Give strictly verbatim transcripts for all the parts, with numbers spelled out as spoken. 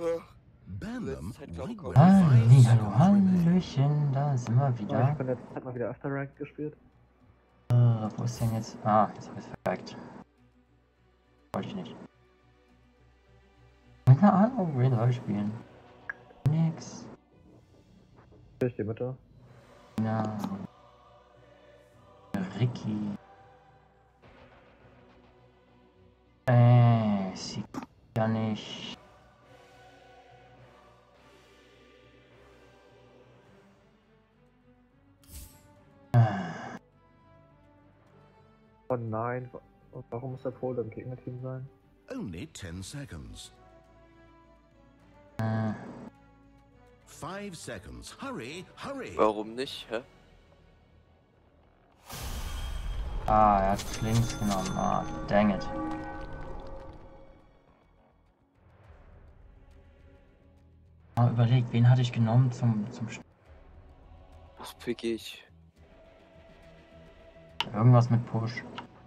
Bam, Halli, hallo, hallöchen, da sind wir Oh, ich wieder. habe in letzter Zeit mal wieder After Rank gespielt. Äh, wo ist denn jetzt? Ah, jetzt habe ich es vergeigt. Wollte ich nicht. Keine Ahnung, wen soll ich spielen? Nix. Ich die Mitte. Ja. Ricky. Äh, sieht ja nicht. Oh nein, wa- warum muss der Pol im Gegnerteam sein? only ten seconds. Äh, Five seconds. Hurry, hurry. Warum nicht, hä? ah, er hat links genommen. Ah, dang it. Ah, überlegt, wen hatte ich genommen zum, zum St Das pick ich. Irgendwas mit Push.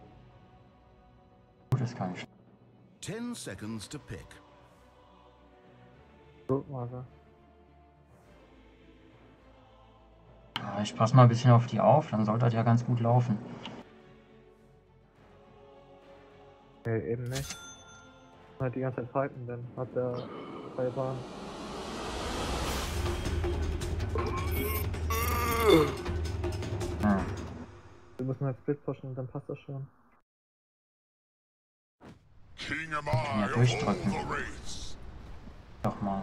Gut, das kann ich. Ten seconds to pick. Roadmaster. Ah, ich passe mal ein bisschen auf die auf, dann sollte das ja ganz gut laufen. Nee, eben nicht. Halt die ganze Zeit fighten, dann hat der freie Bahn. Hm. Wir müssen halt Split pushen und dann passt das schon. Ja, durchdrücken. Doch mal.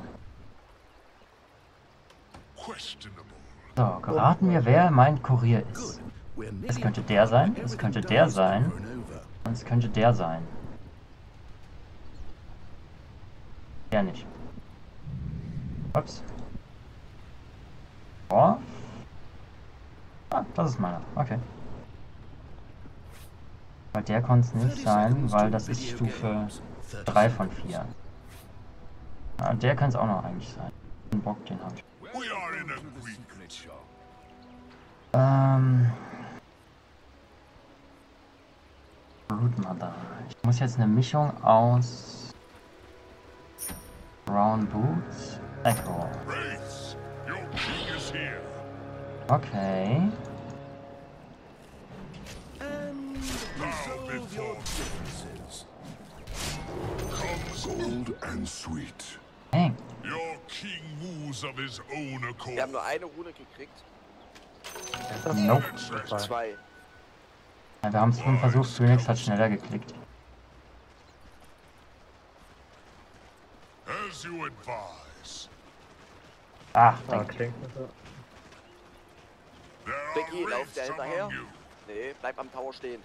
So, geraten wir, wer mein Kurier ist. Es könnte der sein, es könnte der sein und es könnte der sein. Der nicht. Ups. Oh. Ah, das ist meiner. Okay. Weil der konnte es nicht sein, weil das ist Stufe drei von vier. Ah, der kann es auch noch eigentlich sein. Den Bock, den habe ich. Ähm. Rootmother. Ich muss jetzt eine Mischung aus Brown Boots, Echo. Okay. Gold and sweet. Hey. Your king moves of his own accord. Wir haben nur eine Rune gekriegt. Nope. Zwei. Ja, wir haben es schon versucht, Phoenix hat schneller geklickt. As you advise. Ach, Ah, denk. klingt das. There are Becky, lauft der wraiths hinterher? among you. Nee, bleib am Tower stehen.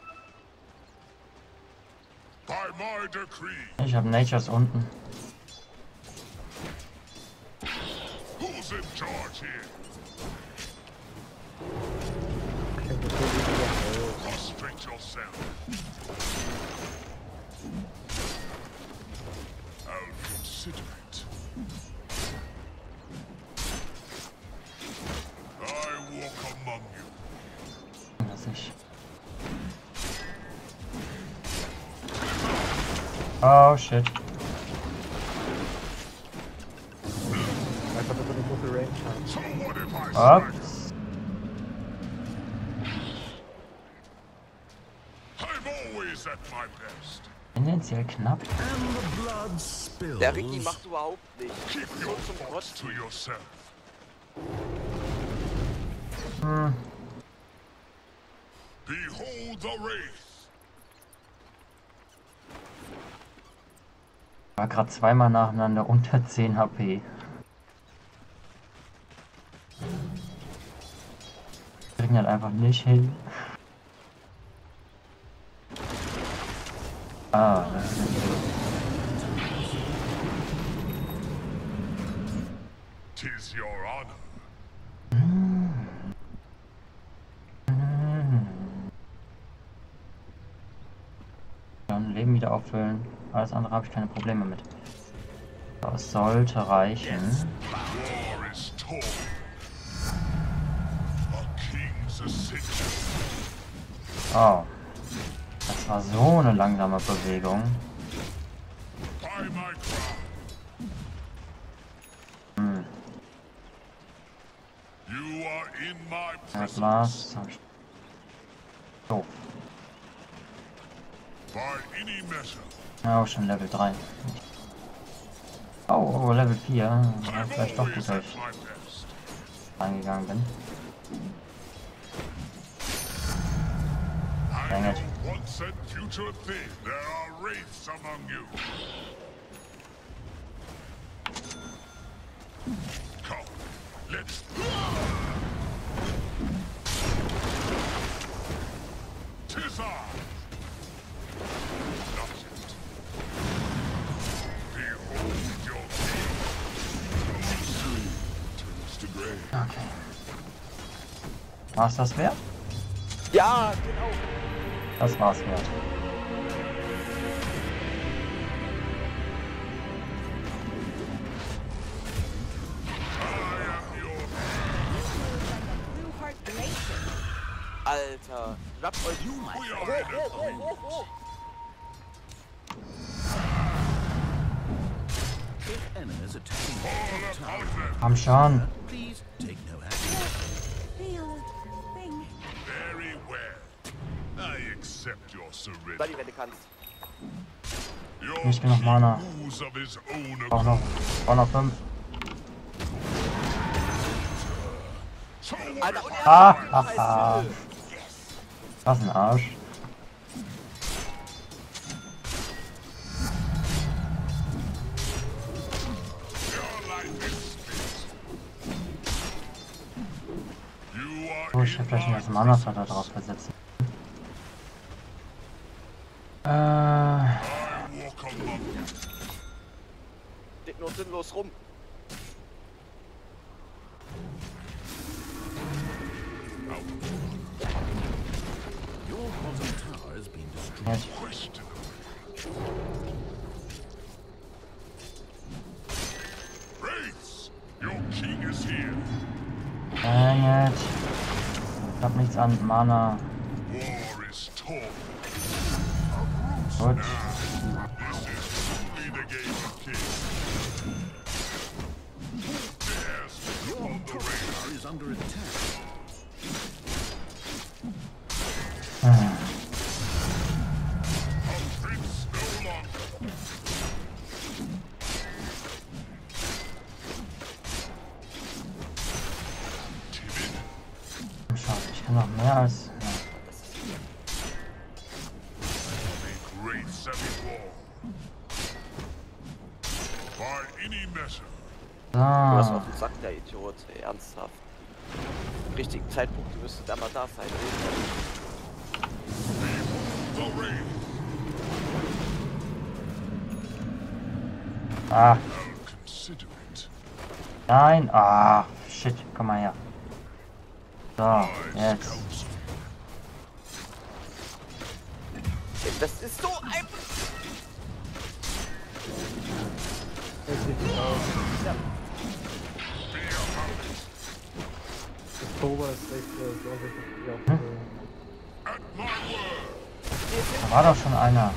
By my decree, Ich habe Natures unten. who's in charge here? Klingt das so wie Prostrate yourself. I'll consider it. I walk among you. Was ich. Oh shit. einfach, dass wir eine gute Range haben. So what if I strike? Ups. I'm always at my best. Tendenziell knapp. And the blood spills. Der Ricky macht überhaupt nicht. Keep So your zum thoughts to Kotzen. yourself. Hm. Behold the wraith. War gerade zweimal nacheinander unter zehn H P. Kriegen halt einfach nicht hin. Ah, das ist Tis your honor. Dann Leben wieder auffüllen. Alles andere habe ich keine Probleme mit. Das sollte reichen. War is torn. A king's ascension. Oh. Das war so eine langsame Bewegung. By my crown. You are in my Ja, presence. Glas. Hab ich. So. By any measure. Ja, auch schon Level drei. Oh, oh, Level vier. Ja, I'm vielleicht doch always gut, dass at ich my best. reingegangen bin. I Dang it. know once and future thing. There are wraiths among you. Come, let's tis I. Not yet. Behold your king. Turns to gray. Okay. War's das wert? Ja, genau. Das war's wert. Alter, schnappt euch. We Oh, are in oh, oh, agreement. oh, oh. If enemies attacking All the tower, upon them. Komm schon. please take no action. Feel thing. Very well. I accept your surrender. Buddy, wenn du kannst. Your Nicht genug Mana. king moves of his own Auch noch. Auch noch fünf. So Alter, und er Ah, hat ah, scheiß ah. Hülle. Was ein Arsch. your life is spent. You are Oh, ich in hätte vielleicht my mal das Mana-Vater drauf versetzen. Äh, I walk among you. Steht nur sinnlos rum. Your bottom tower has been destroyed. jetzt. Questionable. Wraiths, your king is here. Äh, jetzt. Ich hab nichts an Mana. War is torn. Gut. This is truly the game of kings. Dares to Your upon the top wraith. tower is under attack. A prince no longer. Timid. Schau, ich kann noch mehr als. Ja. Make wraiths every war. By any measure. Du hast So. auf den Sack, der Idiot. Ey, ernsthaft. Im richtigen Zeitpunkt, du müsstest einmal da sein. The wraith. Ah, I'll consider it. nein. Ah, shit. Komm mal her. So, Wise jetzt. counsel. Das ist so ein... Das sieht gut aus. Be a hound. Das Tober ist echt äh, so offensichtlich auch. Hm? Äh, At my word. Da war doch schon einer.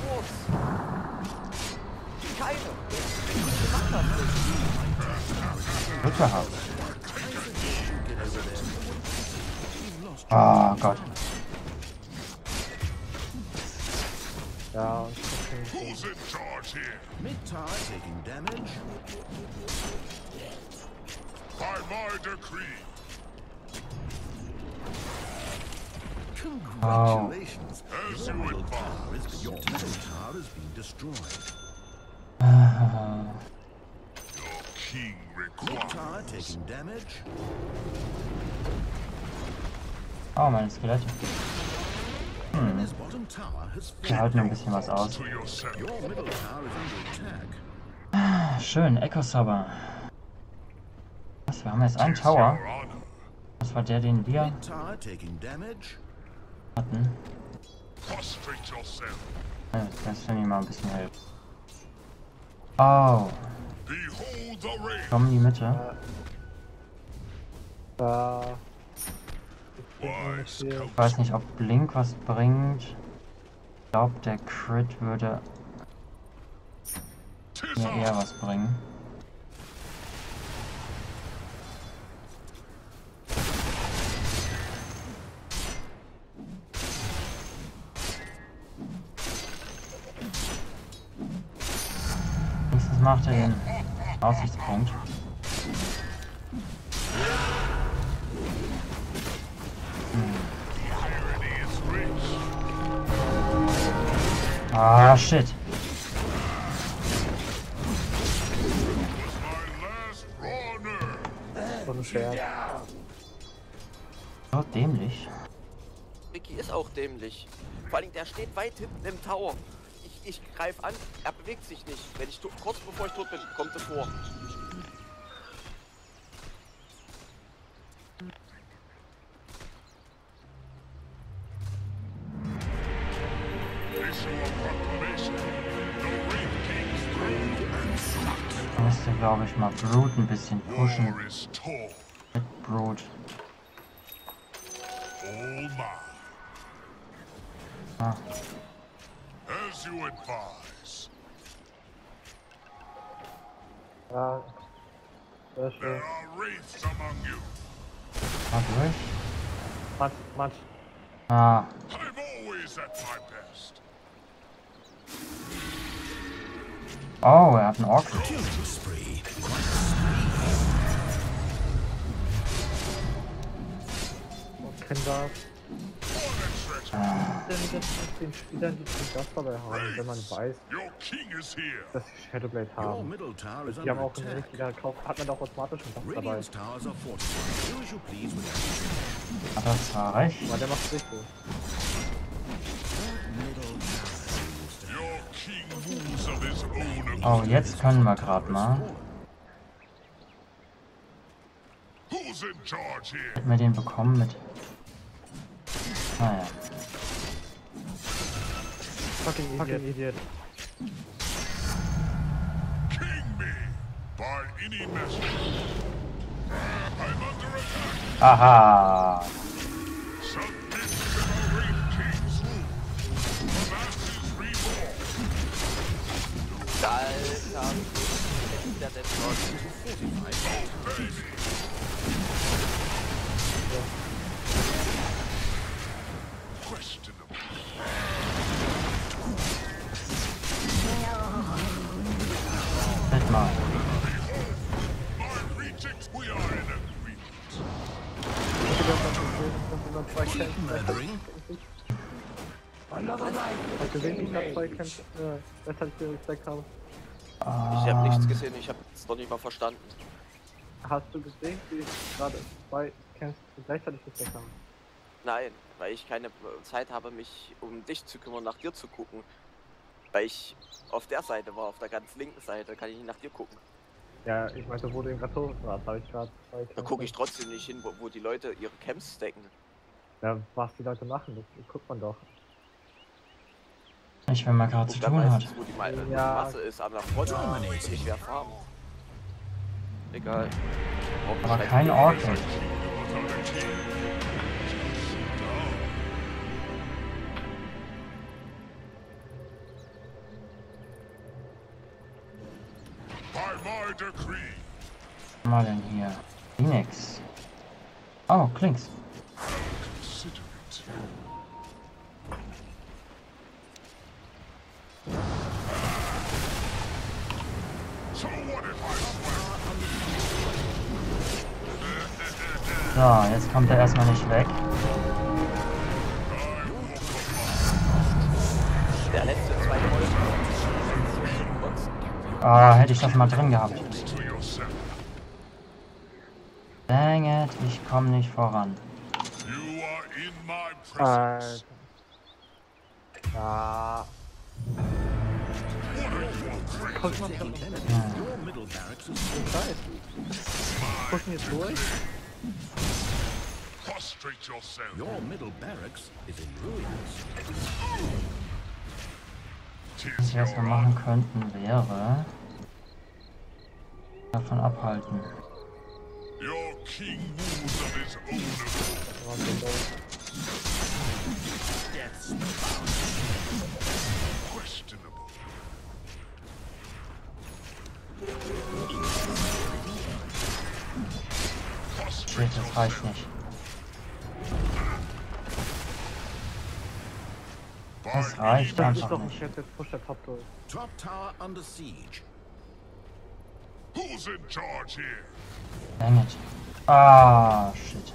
Keine. Ich mach das nicht. Glück gehabt. Oh Gott. ja, und das ist Who's in charge here? Mid tower taking damage. By my decree. Congratulations. As Your you middle advise. tower is, your middle tower has been destroyed. Your king Mid tower requires. taking damage. Oh, meine Skelette. Hm, His bottom tower has die fallen. halten ein bisschen was aus. To yourself. Your middle tower is under attack. Schön, Echo Saber. Was, wir haben jetzt einen Tis Tower. your honor. Das war der, den wir Mid tower taking damage. hatten. Prostrate yourself. Ja, jetzt finde ich mal ein bisschen helfen. Oh, Behold the wraith. komm in die Mitte. da. Wise Hier. Ich weiß nicht, ob Blink was bringt. Ich glaube, der Crit würde Tis mir eher I. was bringen. macht er den Aussichtspunkt? Hm. Ah, shit. So ein Scherz. So dämlich. Ricky ist auch dämlich. Vor allem, der steht weit hinten im Tower. Ich, ich greife an, er bewegt sich nicht. Wenn ich tot- kurz bevor ich tot bin, kommt er vor. Ich müsste, glaube ich, mal Brood ein bisschen pushen. War is tall, Mit Brood. all mine. Ah, As you advise. Ja. Sehr schön. There are wraiths among you. mal durch. Matsch, Matsch. Ah, I'm always at my best. oh, er hat einen Ork. Killing spree. Und Kinder. Ah, Denn das mit den Spielern, die das dabei haben, wenn man weiß, Your king is here. dass sie Shadowblade Your haben. middle tower is Die haben under auch einen attack. richtigen gekauft, hat man doch automatisch einen Buff dabei. Radiant's towers are fortified. Do as you please with that. hat er zwar recht. Aber der macht richtig. Your king moves of his own Oh, accord. jetzt können wir gerade mal. Who's in charge here? Hätten wir den bekommen mit. Naja. Fucking Idiot. Fucking Idiot. King me by any measure. I'm under attack. Aha! Submit to the Wraith King's rule. The masses reborn. Alter, der der Obey me. Questionable. Halt mal. My rejects, we are in agreement. Ich hab das gesehen, dass man zwei Kämpfen Murdering. hat gesehen, wie ich nach zwei Kämpfen äh, rechtzeitig Respekt habe. Ich habe nichts Ähm, gesehen, ich habe es noch nicht mal verstanden. Hast du gesehen, wie ich gerade zwei Kämpfe gleichzeitig Respekt habe? Nein, weil ich keine Zeit habe, mich um dich zu kümmern, nach dir zu gucken. Weil ich auf der Seite war, auf der ganz linken Seite, kann ich nicht nach dir gucken. Ja, ich meinte, wo du eben gerade tot warst, habe ich gerade zwei Kämpfe. Da gucke ich trotzdem nicht hin, wo, wo die Leute ihre Camps stecken. Ja, was die Leute machen, das guckt man doch. nicht, wenn man gerade zu Guck dann tun hat. meistens, wo die, Ma wo die Ja. Masse ist, an der Front. Ich werde farmen. Egal. Braucht Aber nicht kein weiter- Ork. By my decree, Was haben wir denn hier? Phoenix. Oh, Klinks. consider it. So what if I swear? So, jetzt kommt er erstmal nicht weg. Der letzte zwei Folgen. Ah, hätte ich das mal drin gehabt. To yourself. Dang it, ich komme nicht voran. You are in my Alter. presence. Ja. Guck mal, Hm. Your middle barracks is Scheiß. Gucken jetzt durch. Prostrate yourself. Your middle barracks is in ruins. Tis Was wir your erstmal machen könnten, wäre davon abhalten. Your king moves of his own accord. Questionable. Shit, das reicht nicht. By Das reicht Das ist einfach doch ein nicht. Chat, jetzt pusht der Top durch. Top tower under siege. Who's in charge here? Dang it. Ah, shit.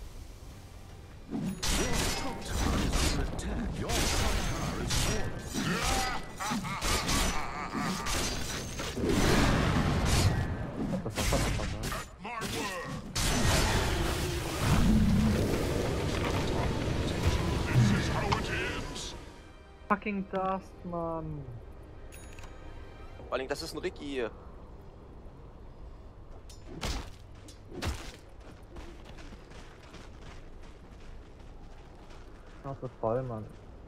Your top tower is under attack. Your top tower is falling. My word. This is how it ends. Fucking Dust, Mann. Vor allem, das ist ein Ricky hier. Das ist voll, Mann.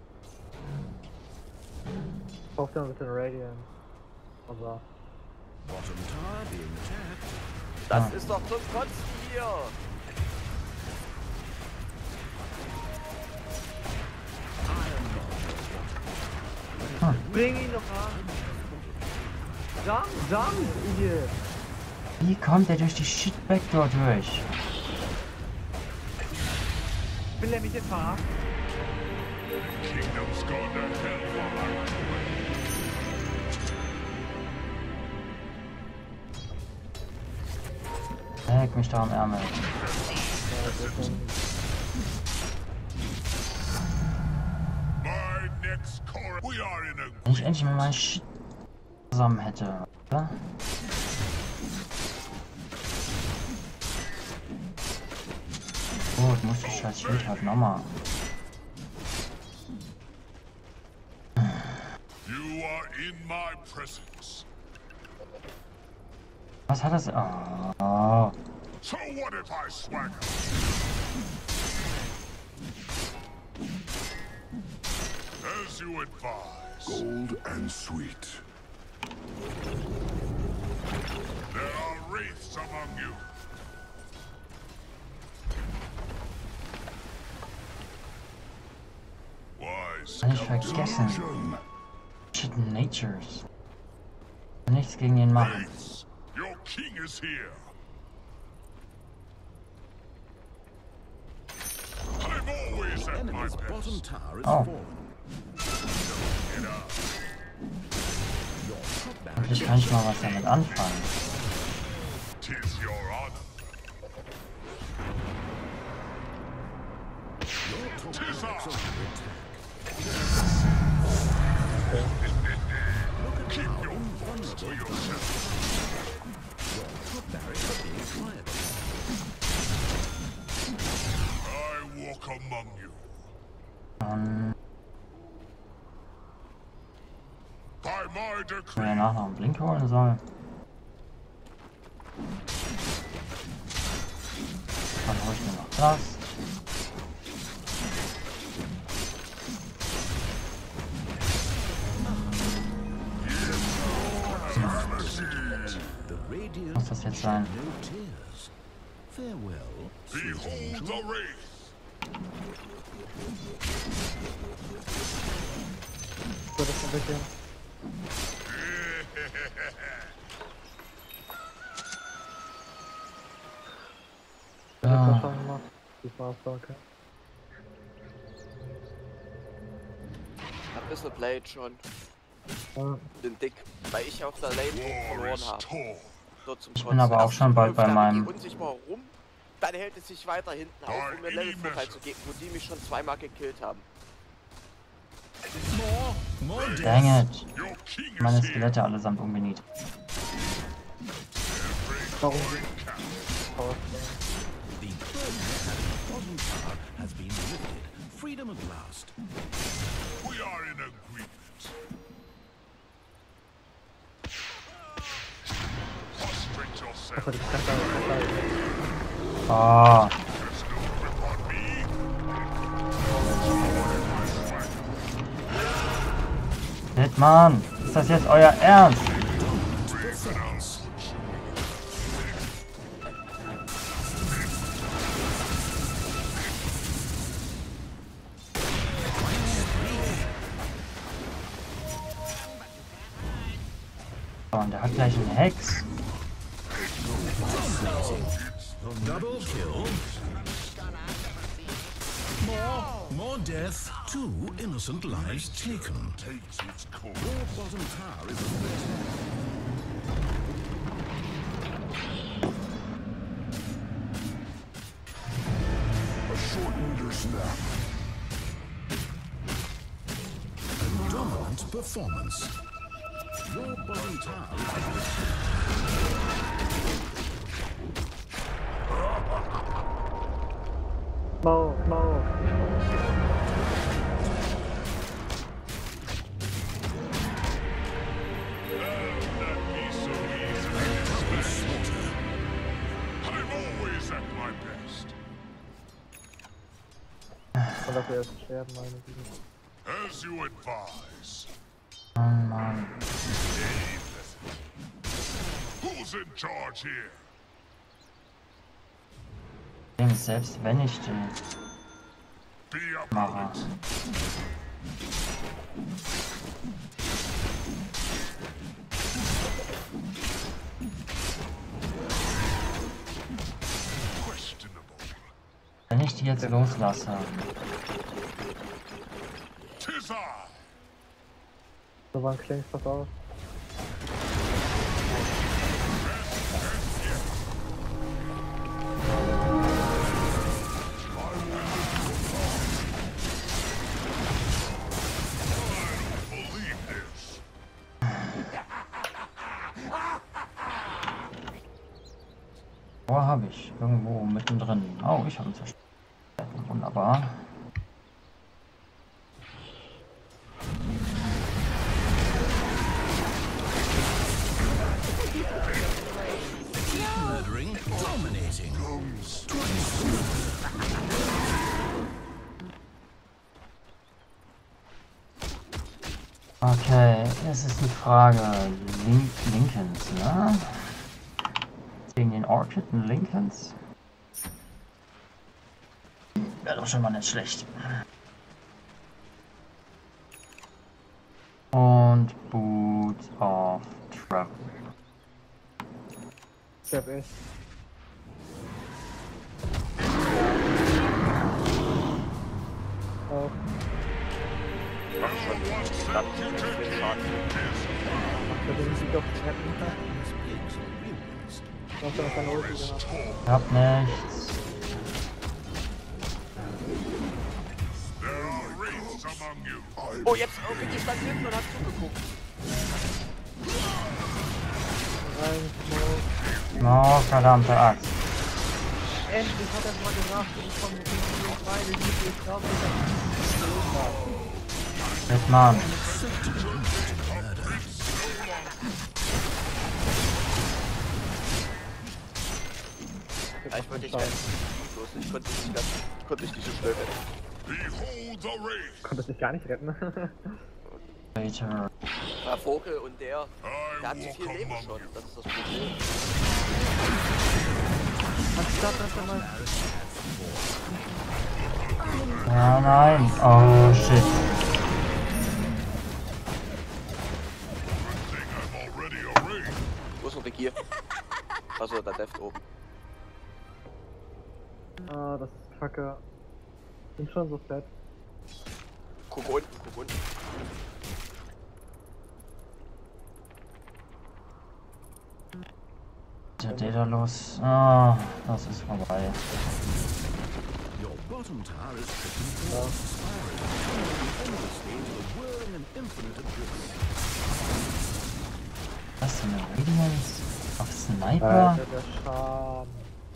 Kauf dir ein bisschen Radiant. Also. Bottom tower being attacked. Das Ah. ist doch zum Kotzen hier. Bring ihn doch an! Jump, jump, Idiot! Wie kommt er durch die Shit-Backdoor durch? Will er mich jetzt verarschen? Kingdom's gone to hell while I'm away. Leck mich da am Ärmel. My next chorus. We are in a Wenn ich endlich mal meinen Shit zusammen hätte, oder? Gut, muss ich scheiß Schild halt nochmal. You are in my presence. Was hat das? Oh. So what if I swagger? As you advise. Gold and sweet. There are wraiths among you. Wise Kann ich vergessen. Shit Natures. Nichts gegen ihn machen. wraiths. Your king is here. I'm always at my Enemy's bottom best. tower is Oh. fallen. Get up. Your top Endlich barracks kann ich mal was damit anfangen. Tis your honor. Your top Tis barracks I. are under attack. Keep your thoughts to yourself. Your top barracks are being fired. I walk among you. Ähm, By my wenn er decree. nach noch einen Blink holen soll. Dann hol ich mir noch das. The radiant Muss das jetzt sein? no tears. Farewell, sweet Behold angel. the wraith. So, das ist ein bisschen. Ich hab das Ah, schon gemacht. Das war's, danke. Ein bisschen Blade schon. Ja. Den Dick. Weil ich auf der Lane War verloren is habe. torn. Dort zum Ich bin aber auch schon bald bei meinem- unsichtbar rum. Dann hält es sich weiter hinten auf, um mir Levelvorteil zu geben, wo die mich schon zweimal gekillt haben. More, more death. dang it. Your king Meine is here. Skelette allesamt umgeniet. Warum? Cap. The burden at bottom tower has been lifted. Freedom at last. We are in agreement. Prostrate yourself. Also, die Kante ist Oh, There's no grip on me. shit, Mann. Ist das jetzt euer Ernst? Oh, und der hat gleich einen Hex. Double kill. More, more death. Two innocent lives taken. Takes its course. Your bottom tower is under attack. performance. Your bottom tower Mau, Mau. That'd be so easy. slaughter. I'm always at my best. Und dafür erst sterben, meine Güte. As you advise. Oh Mann. Who's in charge here? Ding ist, selbst wenn ich den Be mache, about it. Questionable. wenn ich die jetzt loslasse, Tis I. So wann klingst das aus? Believe this. wo habe ich? Irgendwo mittendrin. Oh, ich habe ihn zerstört. Wunderbar. Murdering, dominating. Okay, es ist die Frage. Link Lincolns, ne? Gegen den Orchid und Lincolns. Wäre doch schon mal nicht schlecht. Und Boots of Travel. Step echt. Auch. Mach schon ganz viel Schaden. Macht er den Sieg auf den Retten? Was er keine Ulti gehabt? Ich hab nichts. There are wraiths among you. Oh, jetzt, oh, Vicky stand hinten und hat zugeguckt. Rein, Smoke. Oh, verdammte Axt. Endlich hat er es mal gesagt, ich komme mit den beiden nicht, ich glaube, ich habe Jetzt Mann. Ja, ich wollte dich retten. Bloß ich konnte dich nicht ganz, ich konnte dich nicht so schnell retten. Behold the wraith. konnte es nicht gar nicht retten. Later. Der Vogel und der, der hat I zu walk viel Leben among schon. you. Das ist das Problem. Anstatt dass er mal Ja, nein. Oh, shit. Think I'm already a wraith. Wo ist noch der Gier? Achso, der Deft oben. Ah, das ist kacke. Bin schon so fett. Guck unten, guck unten. Der Data los. Ah, das ist vorbei. Your bottom tower is stricken towards expiry. The end stage of whirling and infinite abyss. Was ist denn eine Radiance? Auf Sniper? Alter, der Schaden.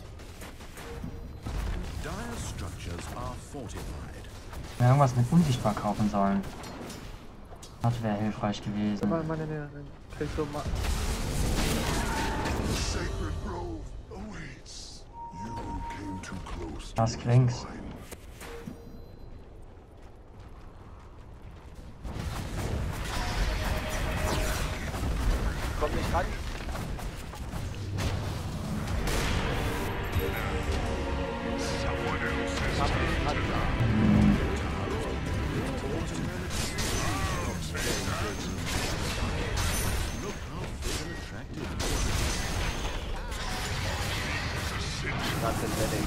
Dire structures are fortified. Ja, irgendwas mit unsichtbar kaufen sollen. Das wäre hilfreich Aber gewesen. meine Nähe, kriegst du mal. The sacred grove awaits. You came too close. Was klingt's? Komm nicht ran. Someone else is Komm nicht ran. Look how big and attractive. Das sind Wedding.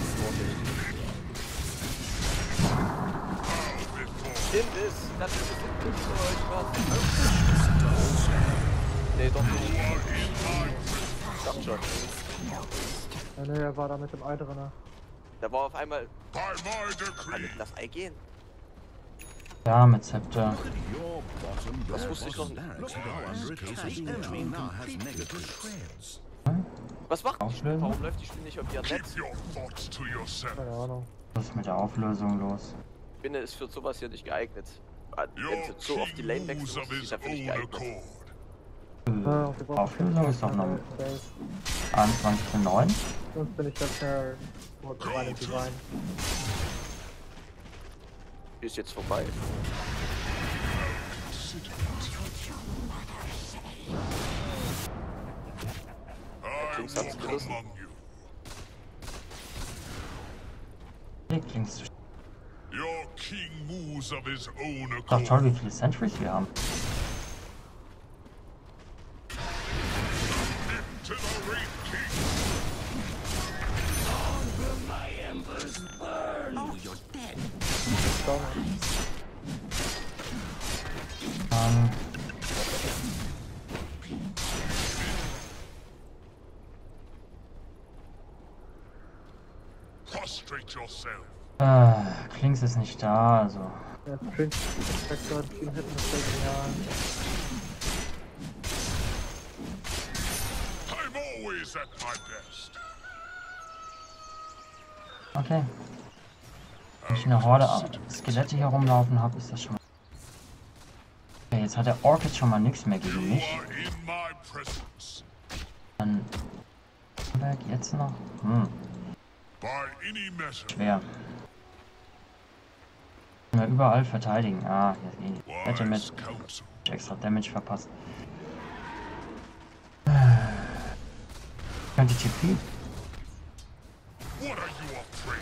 Imbiss. Das ist ein Imbiss für euch, was? Nee, doch nicht. Ich dachte schon. Ja, ne, er war da mit dem Ei drin. Da war auf einmal. by my Kann decree. ich das Ei gehen? Ja, mit Zepter. Look at your bottom. Das wusste ich noch Look nicht. how under attack. The enemy now has negative shreds. Was macht die Spiel? Auflösen? Warum läuft die Spiel nicht auf ihr Keep Netz? your thoughts to yourself. Keine Ahnung. Was ist mit der Auflösung los? Ich finde, ist für sowas hier nicht geeignet. Wenn Your sie so auf die Lane king moves wechseln, of ist sie his dafür nicht own geeignet. accord. Ja, auf die Box. Auflösung ist doch noch Safe. einundzwanzig zu neun. Sonst bin ich ganz schnell vor meinem Design. Die ist jetzt vorbei. I Kings hat's walk gerissen. among you. Hier klingst du. Your king moves of his own Doch toll, accord. wie viele Centuries wir haben. To the Wraith King. Ähm, Prostrate yourself. äh, Klings ist nicht da, also. Ja, Prince, Spectre, Team Hit mit ja. I'm always at my best. Okay. Wenn ich eine Horde Skelette hier rumlaufen habe, ist das schon mal. Okay, jetzt hat der Orc jetzt schon mal nichts mehr You gegen mich. are in my presence. Dann. Berg jetzt noch? Hm, By any measure. schwer. Können wir überall verteidigen. Ah, hier ist eh. Hätte mit Wise counsel. extra Damage verpasst. Könnte T P. What are you afraid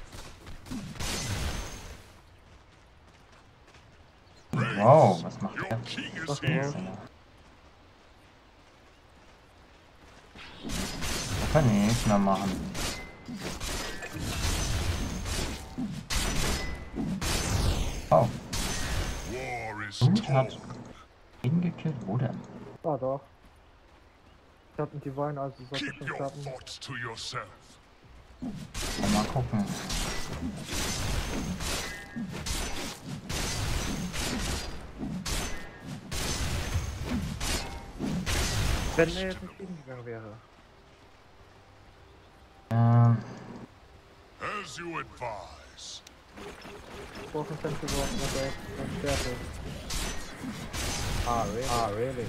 of? Wow, was macht Your der? king is Was here. war's? Da kann ich nichts mehr machen. Oh, War is Blut hat torn. ihn gekillt. Wo denn? Ah, doch. Ich hab einen Divine, also sollte Keep schon your klappen. thoughts to yourself. Mal gucken. Wenn er jetzt nicht hingegangen wäre. Ähm, As you advise. Vor fünf Cent geworfen, dass er jetzt dann Stärke. Ah, really? Ah, really?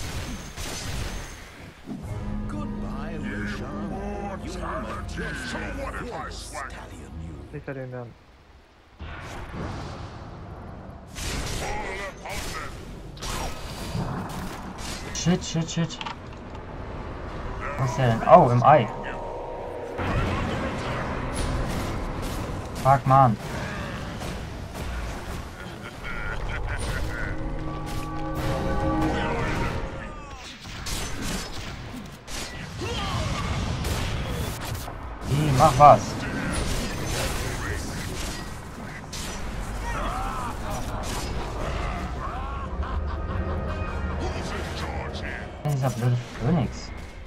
Goodbye, Roshan. More You talent. are just So a what if I fearless swag? stallion, you. Nicht er den dann. Fall upon them. shit, shit, shit. Was ist der denn? Oh, im Ei. Fuck, man. Hey, mach was. Who's in charge here? Dieser blöde Phönix.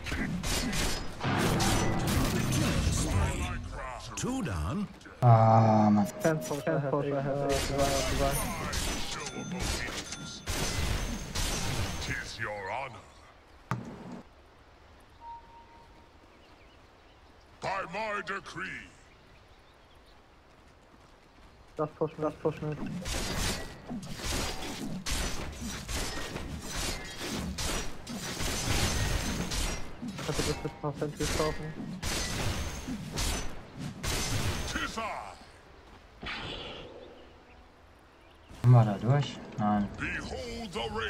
My crown. Two down. Ah, Mann. Transport, Transport, Divine, Divine. Show of obedience. Tis your honor. By my decree. Das pushen, das pushen. Ich hatte das mit ein paar Centuries kaufen. Tis I. Kommen wir da durch? Nein. Behold the rain.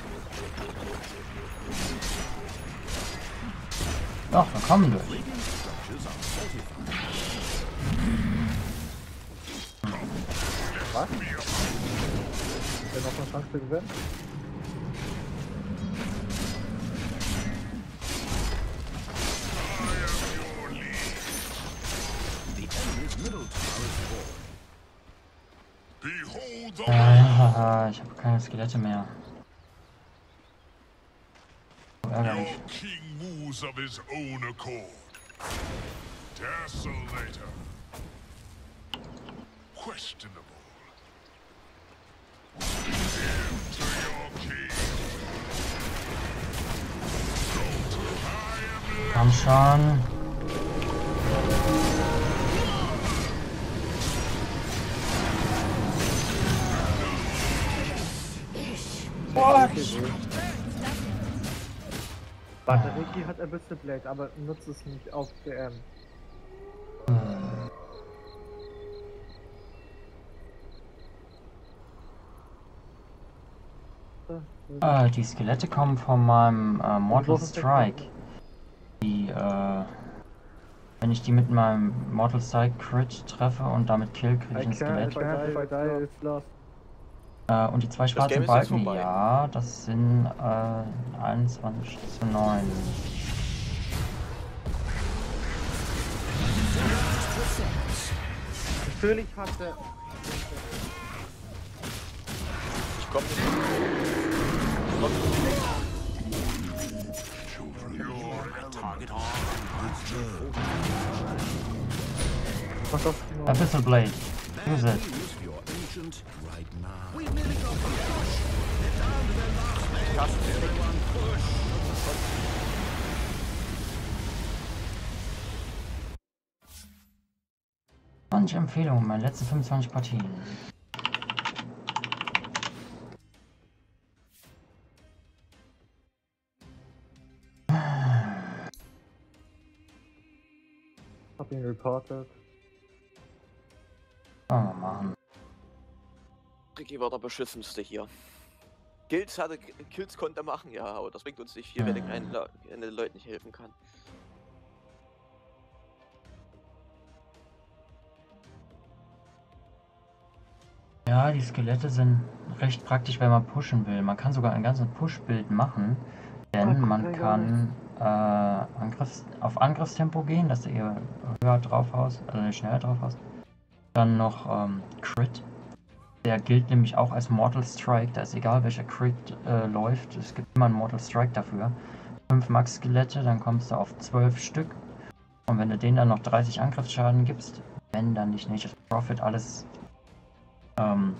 Doch, wir kommen durch. Structures are fortified. Was? Wenn noch eine Chance zu gewinnen? I am your lead. The enemy's middle tower is fallen. Behold the Äh, rain. haha, ich habe keine Skelette mehr. So ärgerlich. Your king moves of his own accord. Desolator. Questionable. Komm schon. What? Batterie hat ein bisschen Blade, aber nutzt es nicht auf D M. Äh, die Skelette kommen von meinem äh, Mortal Strike. Die, äh, wenn ich die mit meinem Mortal Strike Crit treffe und damit kill, kriege ich ein Skelett. Äh, und die zwei Das schwarzen Game ist jetzt Balken, vorbei. ja, das sind äh, einundzwanzig zu neun. Natürlich hat er. Ich komm nicht. Ich komm nicht. Target on. Was auf Abyssal Blade. Bad Use it. news for your ancient right now. We've nearly got the push. They're down to their last man. Everyone push. zwanzig Empfehlungen, meine letzten fünfundzwanzig Partien. hab ihn reportet. Wollen wir machen. Ricky war der beschissenste hier. Kills hatte, Kills konnte er machen, ja, aber das bringt uns nicht viel, wenn er keinen Le den Leuten nicht helfen kann. Ja, die Skelette sind recht praktisch, wenn man pushen will. Man kann sogar ein ganzes Push-Bild machen, denn man kann äh, Angriffs auf Angriffstempo gehen, dass du eher höher drauf haust, also schneller drauf haust. Dann noch ähm, Crit. Der gilt nämlich auch als Mortal Strike, da ist egal welcher Crit äh, läuft, es gibt immer einen Mortal Strike dafür. fünf Max-Skelette, dann kommst du auf zwölf Stück. Und wenn du denen dann noch dreißig Angriffsschaden gibst, wenn dann nicht Nature's Prophet alles ähm,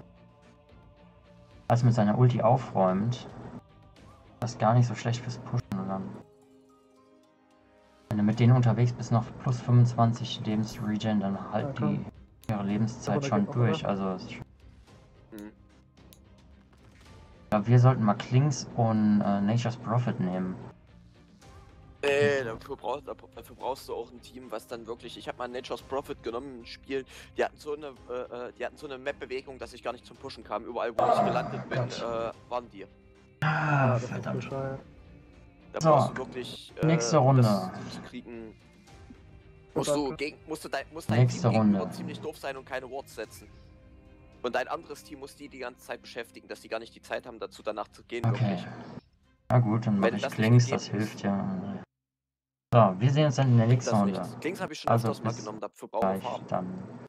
als mit seiner Ulti aufräumt, das ist gar nicht so schlecht fürs Pushen. Und dann, wenn du mit denen unterwegs bist, noch plus fünfundzwanzig Lebens-Regen, dann halt Ja, die ihre Lebenszeit Aber da schon geht auch, durch. oder? Also es ist schon- Hm. ich glaube, wir sollten mal Klings und äh, Nature's Prophet nehmen. Äh, dafür brauchst, dafür brauchst du auch ein Team, was dann wirklich. Ich habe mal Nature's Prophet genommen, ein Spiel. Die hatten so eine, äh, die hatten so eine Map-Bewegung, dass ich gar nicht zum Pushen kam. Überall, wo ich gelandet bin, äh, waren die. Ah, das ist verdammt. bescheuert. Da So, brauchst du wirklich. Äh, nächste um Runde. das zu kriegen. Musst du Danke. gegen, musst du dein, muss dein Nächste Team gegenüber Runde. ziemlich doof sein und keine Wards setzen. Und dein anderes Team muss die die ganze Zeit beschäftigen, dass die gar nicht die Zeit haben, dazu danach zu gehen. Okay. Wirklich. Na gut, dann mache Wenn ich das nicht Klings, gegeben das ist. hilft ja. So, wir sehen uns dann in der nächsten Das Runde. nichts. Klings habe ich schon Also öfters mal bis genommen, dafür Gleich, Bauerfarben. dann.